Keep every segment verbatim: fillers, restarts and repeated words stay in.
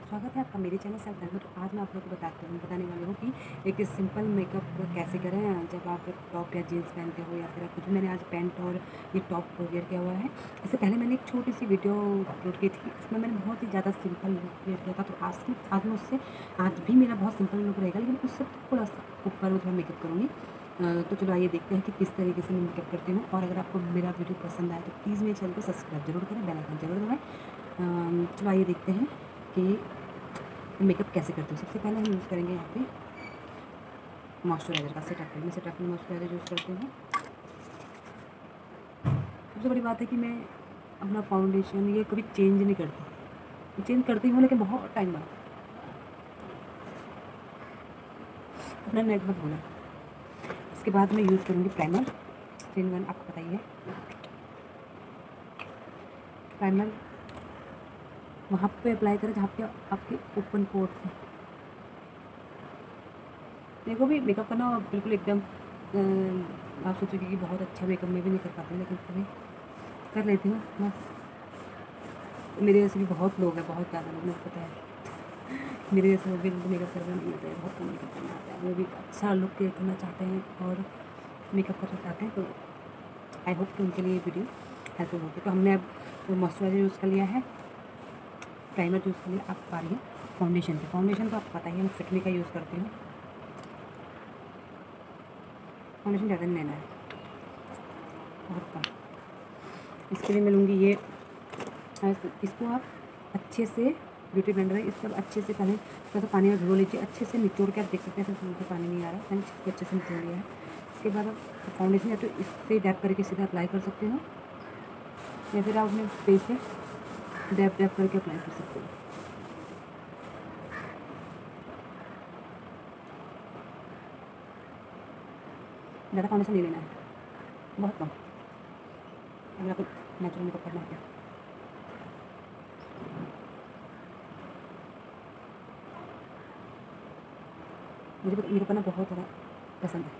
स्वागत है आपका मेरे चैनल सेल्फ में। तो आज मैं आप लोगों को बताती हूँ बताने वाली हूँ कि एक सिंपल मेकअप कैसे करें जब आप टॉप या जीन्स पहनते हो या फिर आप कुछ। मैंने आज पैंट और ये टॉप वेयर किया हुआ है। इससे पहले मैंने एक छोटी सी वीडियो अपलोड की थी, उसमें मैंने बहुत ही ज़्यादा सिंपल लुक क्रिएट किया था। तो आज आज मैं उससे आज भी मेरा बहुत सिंपल लुक रहेगा, लेकिन उससे थोड़ा सा ऊपर मैं थोड़ा मेकअप करूँगी। तो चलो आइए देखते हैं कि किस तरीके से मैं मेकअप करती हूँ। और अगर आपको मेरा वीडियो पसंद आए तो प्लीज़ मेरे चैनल को सब्सक्राइब जरूर करें, बेल आइकन जरूर दबाएं। चलो आइए देखते हैं कि मेकअप कैसे करती हूँ। सबसे पहले हम यूज़ करेंगे यहाँ पे मॉइस्चराइज़र का सेटाफिल। मैं सेटाफिल मॉइस्चराइज़र यूज़ करती हूँ। सबसे बड़ी बात है कि मैं अपना फाउंडेशन ये कभी चेंज नहीं करती, चेंज करती हूँ लेकिन बहुत टाइम बाद। अपना नेट मत भूलें। इसके बाद मैं यूज़ करूँगी प्राइमर। थ्री इन वन आपको पता ही है। प्राइमर वहाँ पे अप्लाई करें जहाँ पे आपके ओपन पोर्स हैं। मेरे को भी मेकअप करना बिल्कुल एकदम आप सोचोगे कि बहुत अच्छा मेकअप में भी नहीं कर पाते हैं, लेकिन कभी कर लेती हूँ मैं। मेरे जैसे भी बहुत लोग हैं, बहुत ज़्यादा लोग, मुझे पता है। मेरे जैसे लोग भी मेकअप करना नहीं आता है, बहुत कम मेकअप करना आता है। वो भी अच्छा लुक क्रिएट करना चाहते हैं और मेकअप करना चाहते हैं। तो आई होप कि उनके लिए ये वीडियो हेल्पफुल होगी। तो हमने अब मॉइस्चराइजर यूज़ कर लिया है, प्राइमर यूज़ कर लिया। अब आ रही है फाउंडेशन पे। फाउंडेशन तो आपको पता ही है, मैं फिटमी का यूज़ करती हूँ। फाउंडेशन ज़्यादा नहीं लेना है, बहुत कम। इसके लिए मैं लूँगी ये, इसको आप अच्छे से ब्यूटी ब्लेंडर है, इसको अच्छे से पहले थोड़ा सा पानी में भिगो लीजिए। अच्छे से निचोड़ के आप देख सकते हैं इसमें पानी नहीं आ रहा है, मैंने इसको अच्छे से निचोड़ लिया है। इसके बाद आप फाउंडेशन या तो इससे डैप करके सीधा अप्लाई कर सकते हो, या फिर आप अपने फेस पे डैप डैप करके अप्लाई कर सकते हो। ज़्यादा फाउंडेशन नहीं लेना है, बहुत कम, अगर आपको नेचुरल मेकअप करना है। मुझे मेकअप करना बहुत ज़्यादा पसंद है।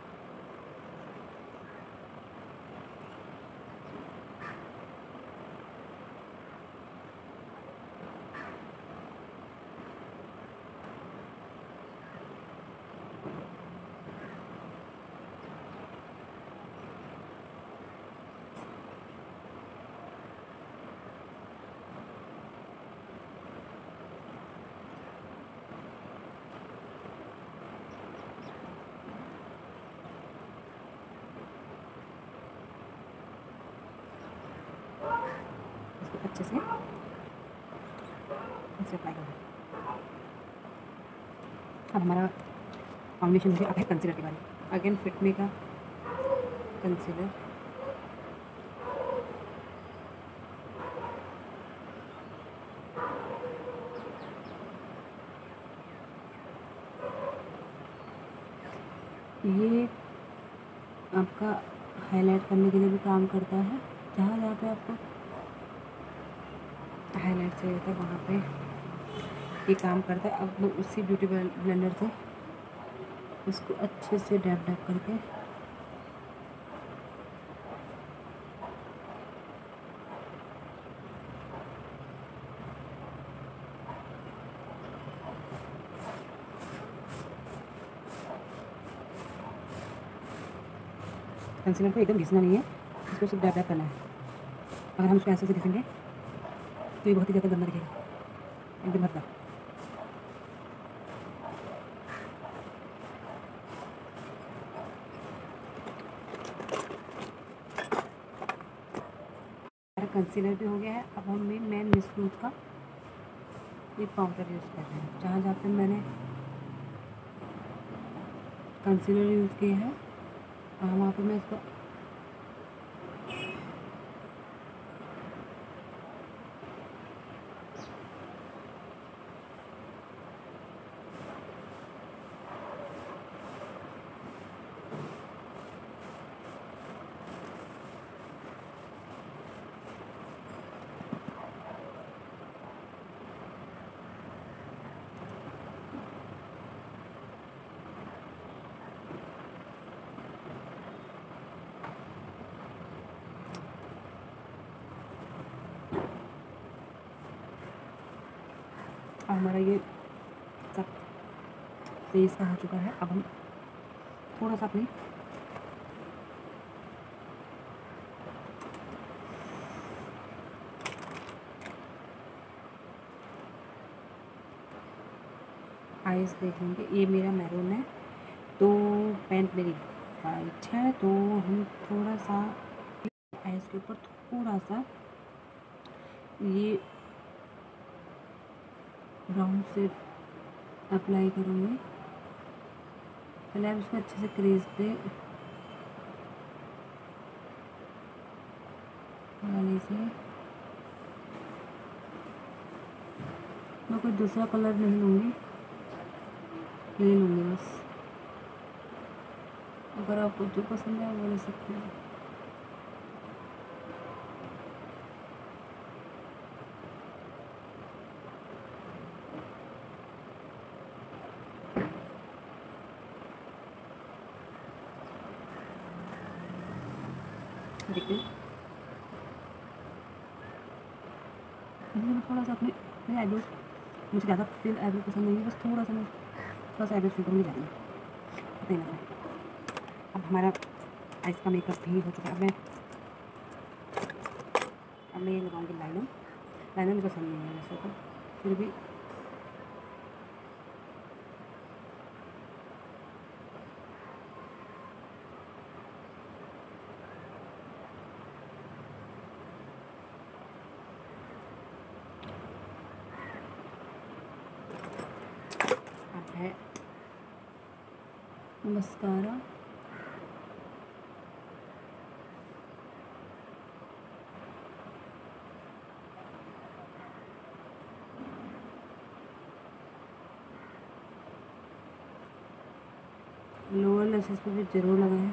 अच्छे से इसे अप्लाई कर दें। अब हमारा फाउंडेशन हो गया। अब है कंसीलर के बारे में। अगेन फिटमी का कंसीलर, ये आपका हाईलाइट करने के लिए भी काम करता है। जहाँ जहाँ पे आपको हाईलाइट चाहिए था वहाँ पे ये काम करता है। अब मैं उसी ब्यूटी ब्लेंडर से इसको अच्छे से डैप डैप करके कंसीलर को एकदम घिसना नहीं है, इसको सिर्फ डैप डैप करना है। अगर हम उसको ऐसे से घिसेंगे तो ये बहुत ही ज़्यादा गंदा दिखेगा, एकदम भद्दा। कंसीलर भी हो गया है। अब हम मैं मिस लूज का ये पाउडर यूज़ कर रहे हैं। जहाँ जहाँ पे मैंने कंसीलर यूज़ किया है वहाँ पे मैं इसको हमारा ये सब फेस का हो चुका है। अब हम थोड़ा सा अपनी आइज़ देख लेंगे। ये मेरा मैरून है तो पैंट मेरी वाइट है, तो हम थोड़ा सा आइज़ के ऊपर थोड़ा सा ये ब्राउन से अप्लाई करूँगी। पहले आप इसको अच्छे से क्रीज पे लगा लीजिए। मैं कोई दूसरा कलर नहीं लूँगी, यही लूँगी बस। अगर आपको जो पसंद है वो ले सकते हैं। देखिए मैंने थोड़ा सा अपने मेरे आईब्रोज, मुझे ज़्यादा फिल आईब्रो पसंद नहीं है, बस थोड़ा सा मैं थोड़ा सा आईब्रो फिल करने जा रही हूँ इतना ना। अब हमारा आइस का मेकअप भी हो चुका है। अब मैं अब मैं ये लगाऊंगी लाइनर। लाइनर मुझे पसंद नहीं है वैसे तो, फिर भी अब है मस्कारा। लोअर लैशेस पे भी ज़रूर लगाएं।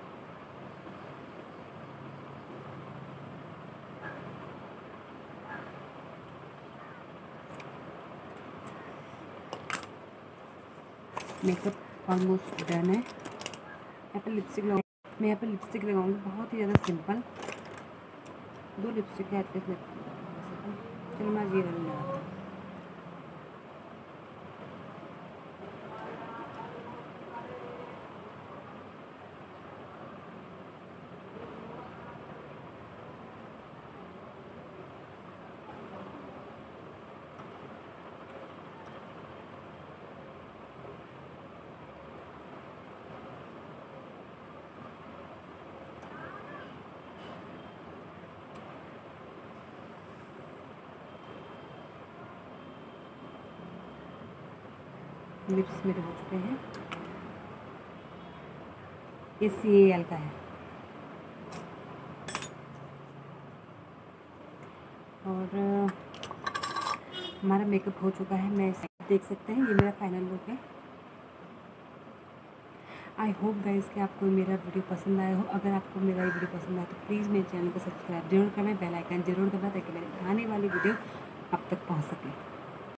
मेकअप ऑलमोस्ट डन है। यहाँ पर लिपस्टिक लगाऊँ, मैं यहाँ पर लिपस्टिक लगाऊंगी बहुत ही ज़्यादा सिंपल। दो लिपस्टिक है एटलीस्ट मैं, चलो मैं ये वाली लगाती हूँ। लिप्स मेरे हो चुके हैं। ये सी ए एल का है और हमारा मेकअप हो चुका है। मैं देख सकते हैं, ये मेरा फाइनल लुक है। आई होप गाइस कि आपको मेरा वीडियो पसंद आया हो। अगर आपको मेरा ये वीडियो पसंद आया तो प्लीज़ मेरे चैनल को सब्सक्राइब जरूर करें, बेल आइकन जरूर दबाएं ताकि मेरे आने वाली वीडियो आप तक पहुंच सके।